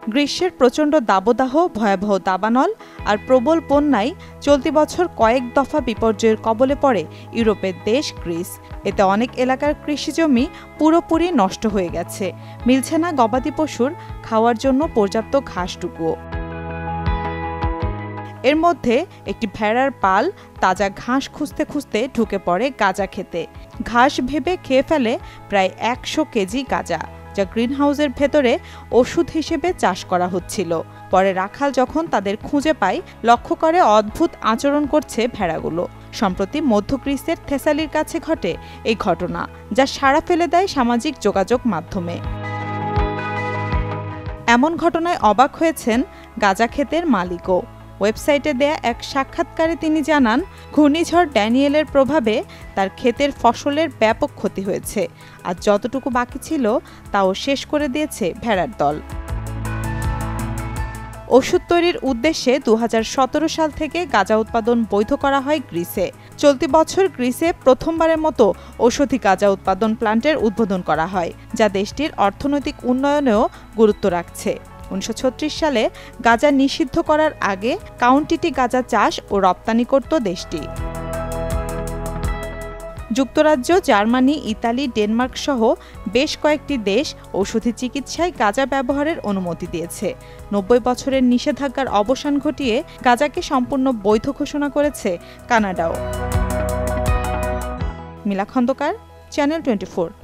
গ্রীষ্মের প্রচণ্ড দাবদাহ, ভয়াবহ দাবানল আর প্রবল বন্যায় চলতি বছর কয়েক দফা বিপর্যয়ের কবলে পড়ে ইউরোপের দেশ গ্রিস। এতে অনেক এলাকার কৃষিজমি পুরোপুরি নষ্ট হয়ে গেছে, মিলছে না গবাদি পশুর খাওয়ার জন্য পর্যাপ্ত ঘাসটুকুও। এর মধ্যে একটি ভেড়ার পাল তাজা ঘাস খুঁজতে খুঁজতে ঢুকে পড়ে গাঁজা খেতে। ঘাস ভেবে খেয়ে ফেলে প্রায় ১০০ কেজি গাঁজা, যা গ্রিনহাউসের ভেতরে ওষুধ হিসেবে চাষ করা হচ্ছিল। পরে রাখাল যখন তাদের খুঁজে পায়, লক্ষ্য করে অদ্ভুত আচরণ করছে ভেড়াগুলো। সম্প্রতি মধ্য গ্রিসের থেসালির কাছে ঘটে এই ঘটনা, যা সাড়া ফেলে দেয় সামাজিক যোগাযোগ মাধ্যমে। এমন ঘটনায় অবাক হয়েছেন গাঁজা ক্ষেতের মালিকও। ওয়েবসাইটে দেয়া এক সাক্ষাৎকারে তিনি জানান, ঘূর্ণিঝড় ড্যানিয়েলের প্রভাবে তার ক্ষেতের ফসলের ব্যাপক ক্ষতি হয়েছে, আর যতটুকু বাকি ছিল তাও শেষ করে দিয়েছে ভেড়ার দল। ওষুধ তৈরির উদ্দেশ্যে ২০১৭ সাল থেকে গাঁজা উৎপাদন বৈধ করা হয় গ্রিসে। চলতি বছর গ্রিসে প্রথমবারের মতো ঔষধি গাঁজা উৎপাদন প্ল্যান্টের উদ্বোধন করা হয়, যা দেশটির অর্থনৈতিক উন্নয়নেও গুরুত্ব রাখছে। ১৯৩৬ সালে গাঁজা নিষিদ্ধ করার আগে কাউন্টিটি গাঁজা চাষ ও রপ্তানি করত দেশটি। যুক্তরাজ্য, জার্মানি, ইতালি, ডেনমার্ক সহ বেশ কয়েকটি দেশ ঔষধি চিকিৎসায় গাঁজা ব্যবহারের অনুমতি দিয়েছে। ৯০ বছরের নিষেধাজ্ঞার অবসান ঘটিয়ে গাঁজাকে সম্পূর্ণ বৈধ ঘোষণা করেছে কানাডাও। মিলা খন্দকার, চ্যানেল 24।